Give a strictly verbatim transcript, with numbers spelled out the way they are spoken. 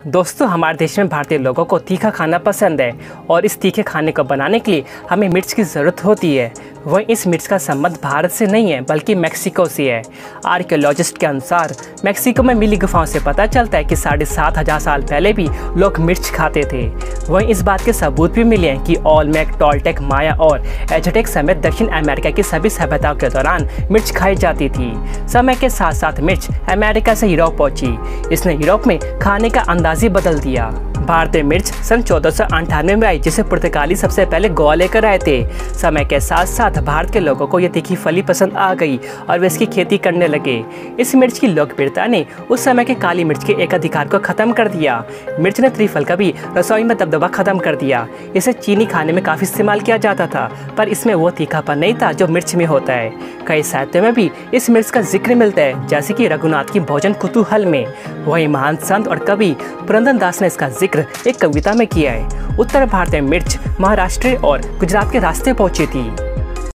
दोस्तों, हमारे देश में भारतीय लोगों को तीखा खाना पसंद है और इस तीखे खाने को बनाने के लिए हमें मिर्च की ज़रूरत होती है। वहीं इस मिर्च का संबंध भारत से नहीं है बल्कि मेक्सिको से है। आर्कियोलॉजिस्ट के अनुसार मेक्सिको में मिली गुफाओं से पता चलता है कि साढ़े सात हज़ार साल पहले भी लोग मिर्च खाते थे। वहीं इस बात के सबूत भी मिले हैं कि ओलमेक, टोल्टेक, माया और एज़टेक समेत दक्षिण अमेरिका की सभी सभ्यताओं के दौरान मिर्च खाई जाती थी। समय के साथ साथ मिर्च अमेरिका से यूरोप पहुंची। इसने यूरोप में खाने का अंदाज ही बदल दिया। भारतीय मिर्च सन चौदह सौ अंठानवे में आई, जिसे पुर्तगाली सबसे पहले गोवा लेकर आए थे। समय के साथ साथ भारत के लोगों को यह तीखी फली पसंद आ गई और वे इसकी खेती करने लगे। इस मिर्च की लोकप्रियता ने उस समय के काली मिर्च के एकाधिकार को खत्म कर दिया। मिर्च ने त्रिफल का भी रसोई में दबदबा खत्म कर दिया। इसे चीनी खाने में काफी इस्तेमाल किया जाता था, पर इसमें वो तीखापन नहीं था जो मिर्च में होता है। कई साहित्य में भी इस मिर्च का जिक्र मिलता है, जैसे कि रघुनाथ की भोजन कुतूहल में। वही महान संत और कवि पुरंदरदास ने इसका जिक्र एक कविता में किया है। उत्तर भारत में मिर्च महाराष्ट्र और गुजरात के रास्ते पहुंची थी।